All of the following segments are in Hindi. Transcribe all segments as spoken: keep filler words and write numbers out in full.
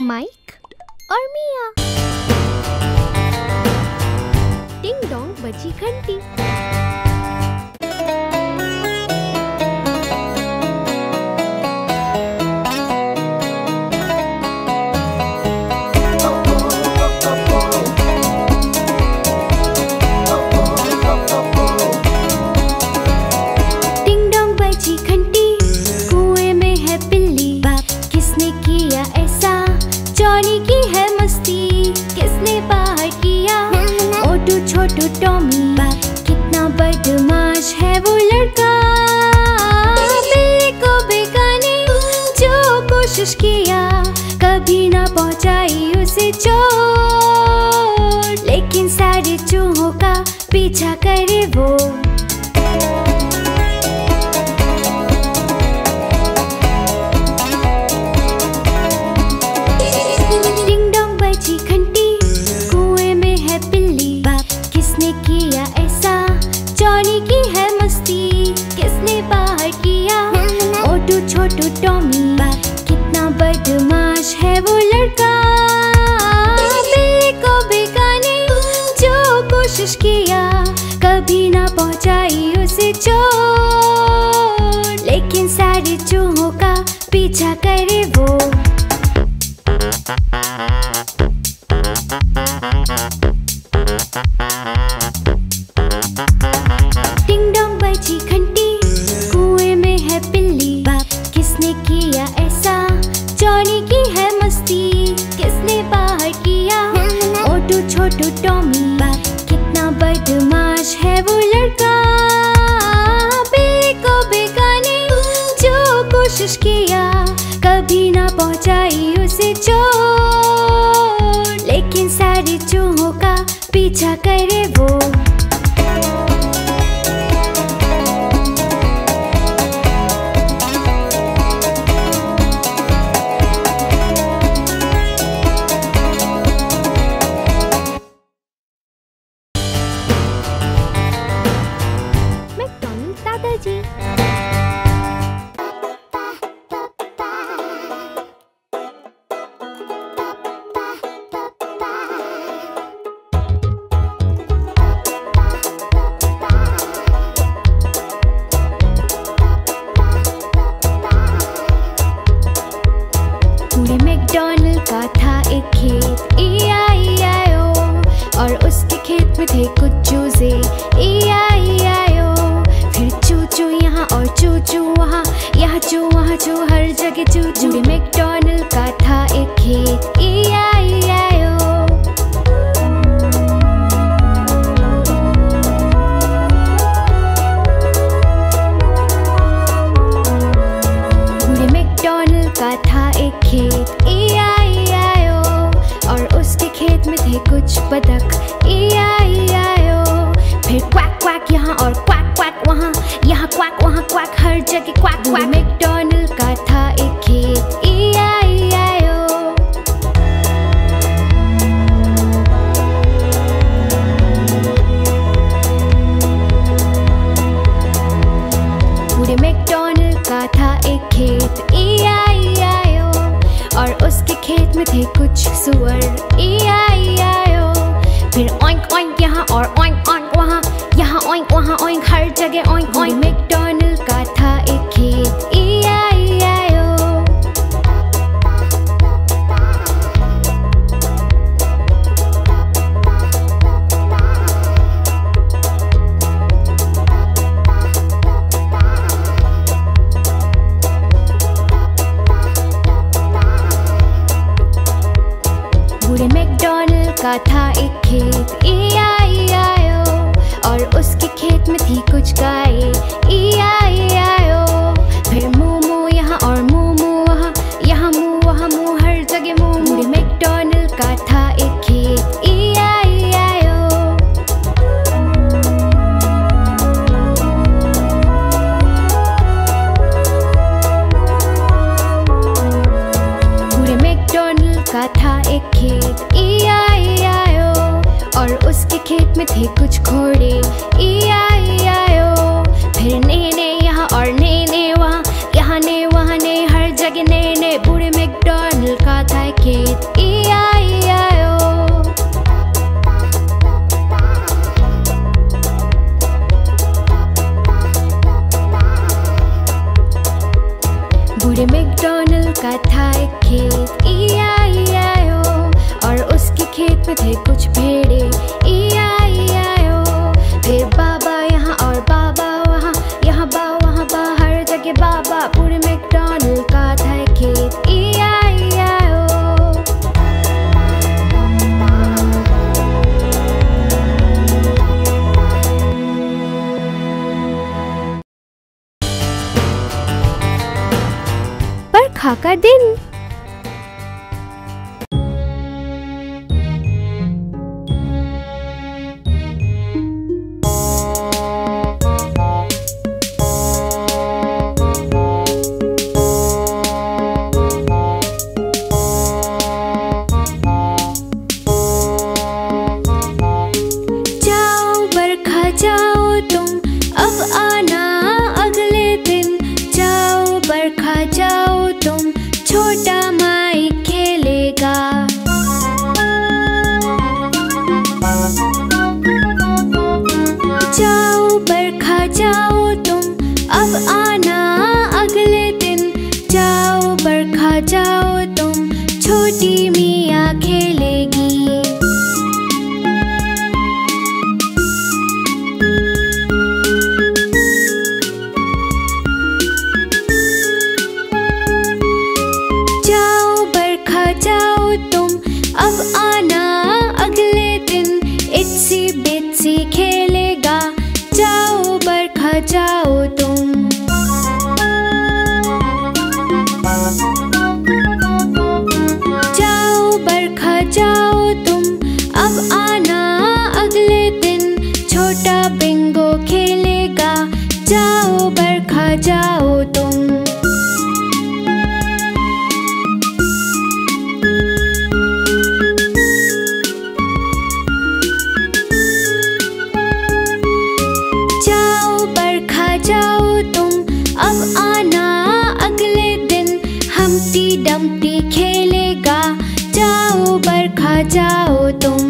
माइक और मिया। टिंग डोंग बजी घंटी। छोटू टॉमी कितना बदमाश है वो लड़का। बिल्ली को बेगाने जो कोशिश किया कभी ना पहुंचाई उसे चोट, लेकिन सारे चूहों का पीछा करे वो। टिंग डोंग बजी घंटी, कुएं में है बिल्ली, किसने किया ऐसा? जॉनी की है मस्ती, किसने बाहर किया? मोटू छोटू टॉमी कितना बदमाश है वो लड़का। बिल्ली को बेगाने जो कोशिश किया कभी ना पहुंचाई उसे चोट, लेकिन सारे चूहों का पीछा करे वो। टिंग डोंग बजी घंटी, कुएं में है बिल्ली, किसने किया ऐसा? जॉनी की है मस्ती, किसने बाहर किया? मोटू छोटू टॉमी कितना बदमाश है वो लड़का। बिल्ली को बेगाने जो कोशिश किया कभी ना पहुंचाई उसे चोट, लेकिन सारे चूहों का पीछा करे वो। मैकडॉनल्ड दादाजी। मैकडॉनल्ड का था एक खेत, ई आई आई ओ, और उसके खेत में थे कुछ चूजे, ई आई आई ओ। फिर चू चू यहाँ और चू चू वहाँ, यहाँ चू वहाँ चू, हर जगह चू चू। मैकडॉनल्ड का था एक खेत, ई आई आई ओ। मैकडॉनल्ड का था एक खेत, ई आई आई ओ, और उसके खेत में थे कुछ बतख, ई आई आई ओ। फिर क्वैक क्वैक यहाँ और क्वैक क्वैक वहाँ, यहाँ क्वैक वहाँ क्वैक, हर जगह क्वैक क्वैक। मैकडॉनल्ड का था एक खेत, ई आई आई ओ। पूरे मैकडॉनल्ड का था एक खेत, ई आई आई ओ, और उसके खेत में थे कुछ सुअर, ई आई आई ओ। फिर ओइंक ओइंक यहाँ और ओइंक ओइंक वहाँ, यहाँ ओइंक वहाँ ओइंक, हर जगह ओइंक ओइंक। मैकडॉनल्ड का था एक खेत, ई आई आई ओ। बूढ़े मैकडॉनल्ड का था एक खेत, ई आई आई ओ, और उसके खेत में थी कुछ गायें, ई आई आई ओ। फिर मू मू यहाँ और मू मू वहाँ, यहाँ मू वहाँ मू, हर जगह मू। बूढ़े मैकडॉनल्ड का था एक खेत, ई आई आई ओ। बूढ़े मैकडॉनल्ड का था एक खेत, ई आई आई ओ, और उसके खेत में थे कुछ घोड़े, ई आई आई ओ। फिर ने ने यहाँ और ने ने वहाँ, यहाँ ने वहाँ ने, हर जगह ने ने। बूढ़े मैकडॉनल्ड का था खेत, पूरे मैकडॉनल्ड का था एक खेत, ई आई आई ओ। और उसके खेत में थे कुछ भेड़े, ई आई आई ओ। फिर बाबा यहाँ और बाबा वहाँ, यहाँ बा वहाँ बा, हर जगह बाबा। पूरे मैकडॉनल्ड का था एक खेत, ई आई आई ओ। बरखा का दिन। जाओ बरखा जाओ तुम, अब आना अगले दिन। जाओ बरखा जाओ तुम, छोटा माइक खेलेगा। जाओ बरखा जाओ तुम, अब आना अगले दिन। जाओ बरखा जाओ तुम, छोटी मिया खेलेगी। जाओ बरखा जाओ तुम, अब आना अगले दिन। इट्सी बिट्सी खेलेगा। जाओ बरखा जाओ तुम। जाओ बरखा जाओ तुम, अब आना अगले दिन। छोटा बिंगो खेलेगा। जाओ बरखा जाओ तुम। जाओ बरखा जाओ तुम, अब आना अगले दिन। हम्टी डम्टी खेलेगा। जाओ बरखा जाओ तुम।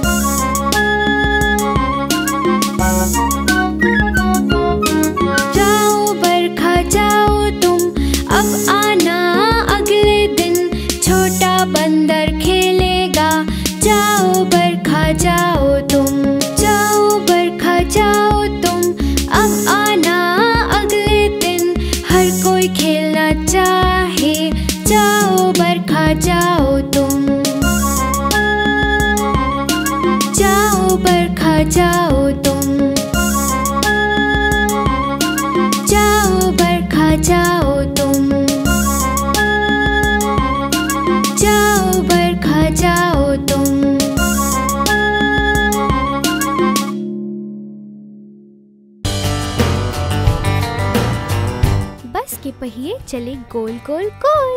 जाओ बरखा जाओ तुम, अब आना अगले दिन। छोटा बंदर खेलेगा। जाओ बरखा जाओ तुम। जाओ बरखा जाओ तुम, अब आना अगले दिन। हर कोई खेलना चाहे। जाओ बरखा जाओ तुम। जाओ बरखा जाओ तुम। जाओ बरखा जाओ तुम। जाओ बरखा जाओ तुम। बस के पहिए चले गोल गोल गोल।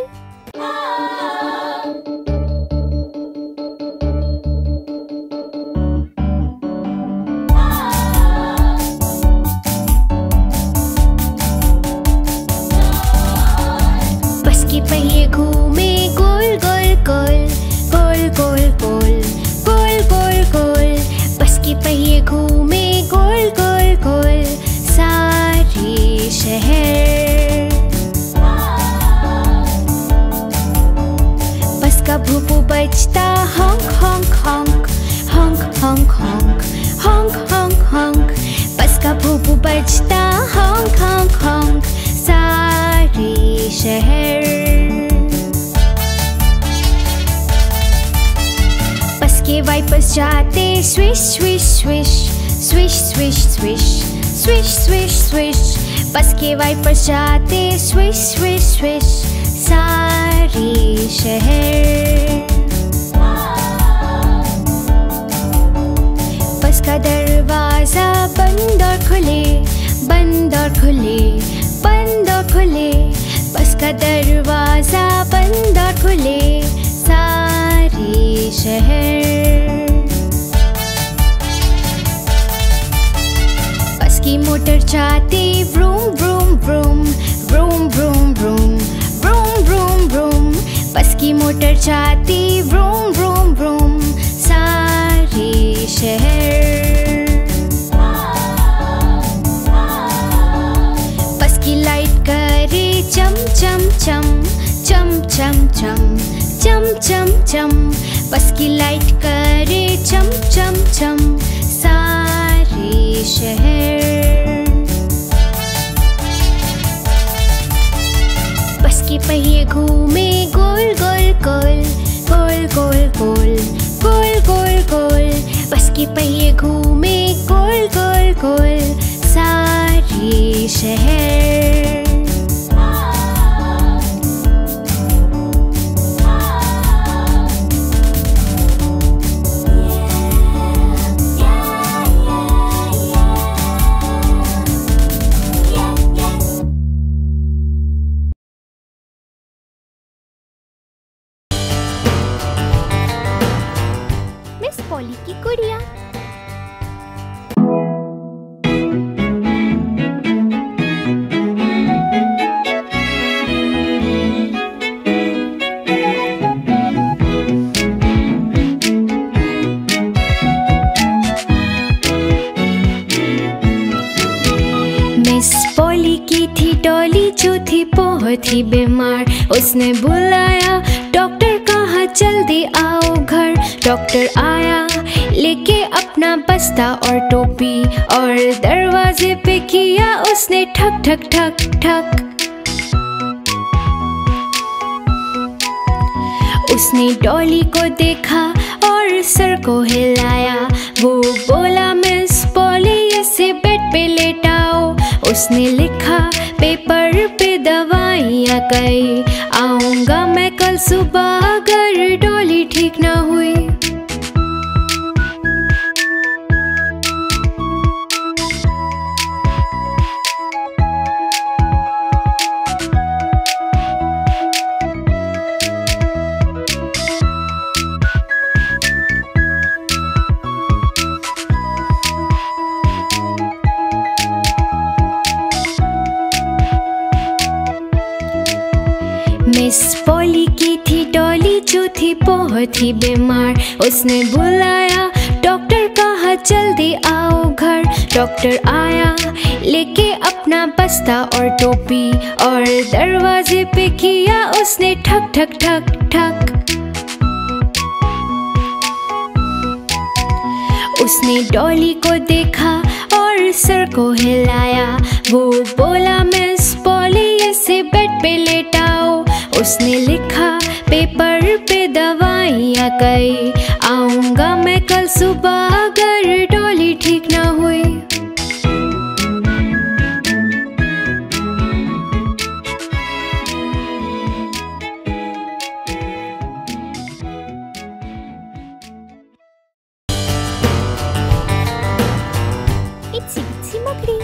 बस के पहिए घूमे गोल गोल गोल, गोल गोल गोल, गोल गोल गोल। बस के पहिए घूमे गोल गोल गोल, सारे शहर। बस का भूपू बजता honk honk honk, honk honk honk, honk honk honk। बस का भूपू बजता honk honk honk, सारे शहर। बस के वाइपर्स जाते swish swish swish, swish swish swish, swish swish swish। बस के वाइपर्स जाते swish swish swish, सारे शहर। बस का दरवाजा बंद और खुले, बंद और खुले, बंद और खुले। बस का दरवाजा बंद और खुले, सारे शहर। बस की मोटर जाती vroom vroom vroom, vroom vroom vroom, vroom vroom vroom। बस की मोटर जाती vroom vroom vroom, सारे शहर। बस की लाइट करे चम चम चम चम चम चम चम चम चम, बस की लाइट करे चम चम चम सारे शहर। बस के पहिए घूमे गोल गोल गोल गोल गोल गोल गोल गोल गोल, बस के पहिए घूमे गोल गोल गोल सारे शहर। मिस पॉली की गुड़िया। मिस पॉली की थी डॉली जो थी बहुत ही बीमार। उसने बुलाया डॉक्टर, कहा जल्दी आओ घर। डॉक्टर आया लेके अपना बस्ता और टोपी, और दरवाजे पे किया उसने ठक ठक ठक ठक। उसने डॉली को देखा और सर को हिलाया। वो बोला मिस पॉली ऐसे बेड पे लेटाओ। उसने लिखा पेपर पे दवाइयाँ कई, आऊंगा मैं कल सुबह अगर डॉली ठीक ना हुई। मिस पॉली की थी डॉली जो थी बहुत ही बीमार। उसने बुलाया डॉक्टर, कहा जल्दी आओ घर। डॉक्टर आया लेके अपना बस्ता और टोपी, और दरवाजे पे किया उसने ठक ठक ठक ठक। उसने डॉली को देखा और सर को हिलाया। वो बोला मिस पॉली ऐसे बेड पे लेटाओ। उसने लिखा पेपर पे दवाइयाँ कई, आऊंगा मैं कल सुबह अगर डॉली ठीक ना हुई। इत्सी बित्सी मकड़ी।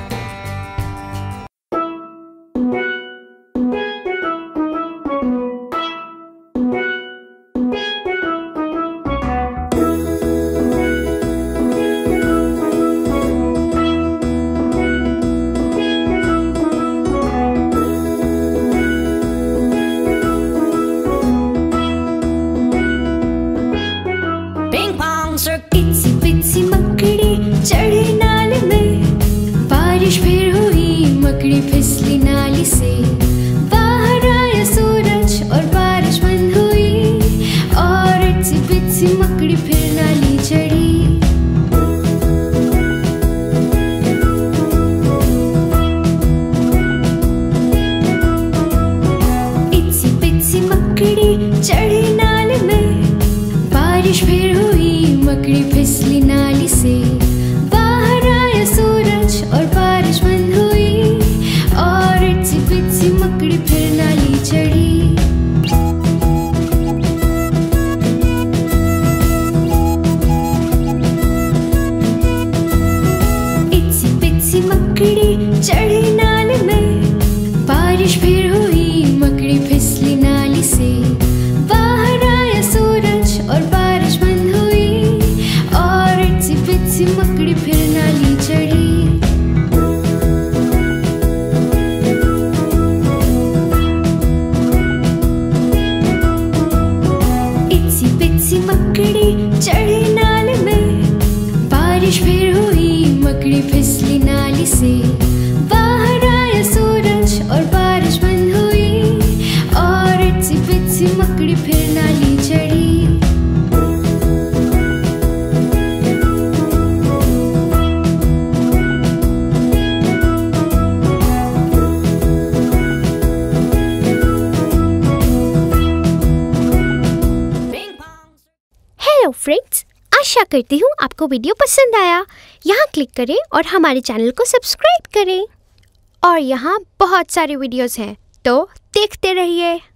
इत्सी बित्सी मकड़ी चढ़ी नाले में, बारिश फिर हुई मकड़ी फिसली नाली से। बाहर आया सूरज और बारिश बंद हुई, और इत्सी बित्सी मकड़ी फिर नाली चढ़ी। इत्सी बित्सी मकड़ी चढ़ी नाले में, बारिश फिर हुई मकड़ी फिसली नाली से। बाहर आया सूरज और बारिश बंद हुई, और इत्सी बित्सी मकड़ी फिर नाली चढ़ी। इत्सी बित्सी मकड़ी चढ़ी नाले में, बारिश फिर हुई मकड़ी फिसली नाली से। बाहर आया सूरज और बारिश बंद हुई, और इत्सी बित्सी मकड़ी हेलो फ्रेंड्स, आशा करती हूँ आपको वीडियो पसंद आया। यहाँ क्लिक करें और हमारे चैनल को सब्सक्राइब करें। और यहाँ बहुत सारे वीडियोस हैं, तो देखते रहिए।